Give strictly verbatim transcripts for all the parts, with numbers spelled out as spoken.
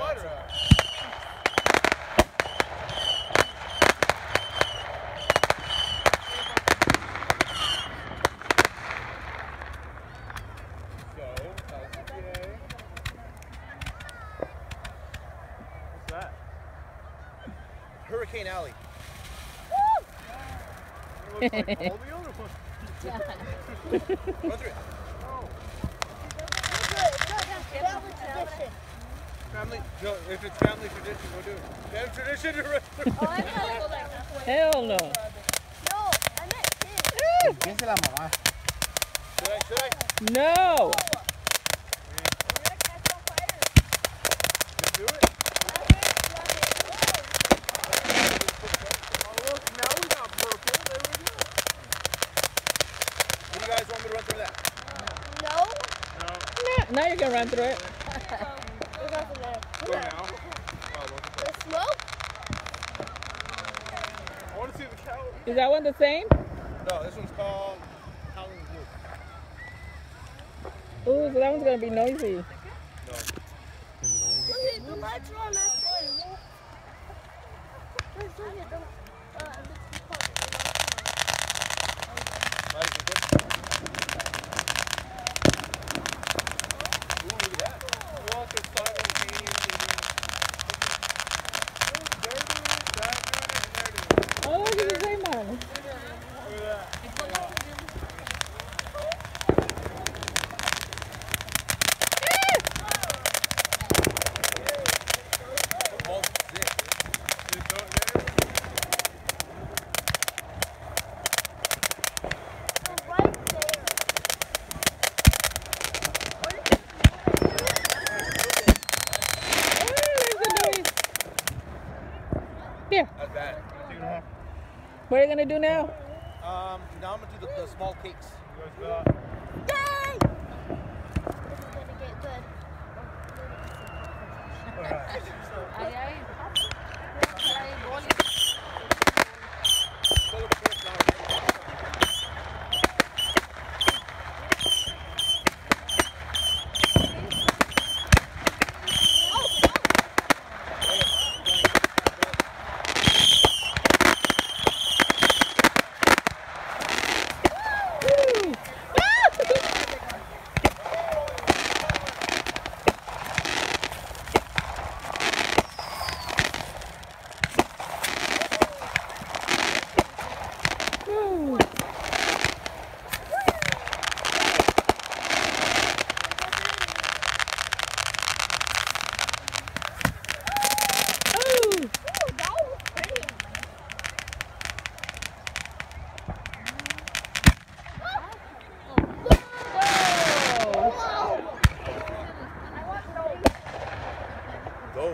spider at? So, that's a yay. What's that? Hurricane Alley. It looks like all the other ones. Run through it. Family, no, if it's family tradition, go do it. Family tradition to run through. Oh, I gotta go like halfway. Hell no. No, I meant kids. ¿Quién se la mamá? Should I? Should I? No. Just do it. Oh, look, now we got purple. There we go. What do you guys want me to run through that? No. No. Nah, now you can run through it. We're going from there. Go now. Oh, look. The smoke? I want to see the cow. Is that one the same? No, this one's called Howling Blue. Ooh, so that one's gonna be noisy. No. Look, the lights are on that way. There's look at them. Uh, Nice and good. Ooh, look at that. Walk it simultaneously. They're doing it, they're doing it, and they're doing it. Oh, look at the same one. Look at that. Almost sick. It's so there. right there. Oh, there's the noise. Here. That's bad. Take it off. What are you gonna do now? Um, now I'm gonna do the, the small cakes. Yay! This is gonna get good. Ahí hay. Hay bolis. Color the first flower. Woo! Woo! Ooh! Ooh, that was pretty. Whoa! Wow! Those.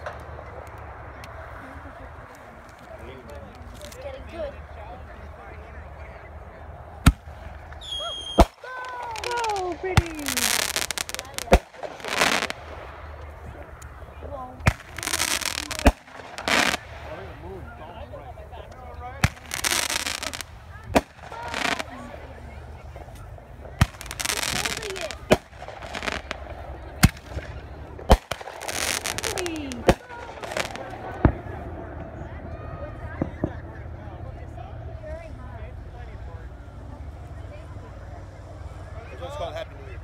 It's getting good. Whoa, pretty! Whoa. Holding it. Pretty! This one's called Happy New Year.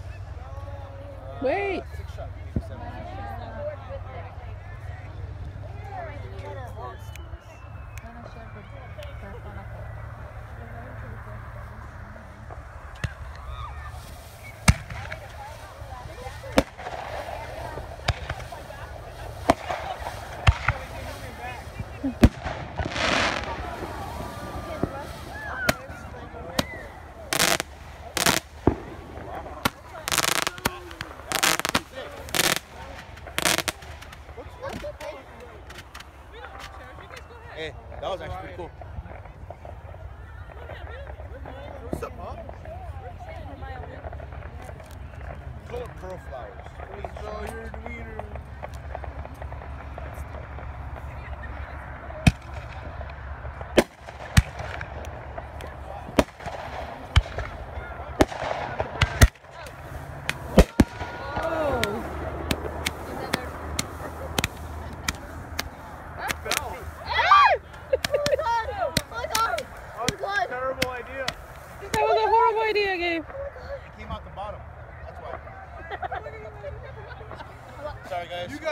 Wait! Six shot. Seven. Hey, that was actually pretty cool. What's up, Mom? Color pearl flowers. So you're the wiener. Oh! Sorry, guys. You got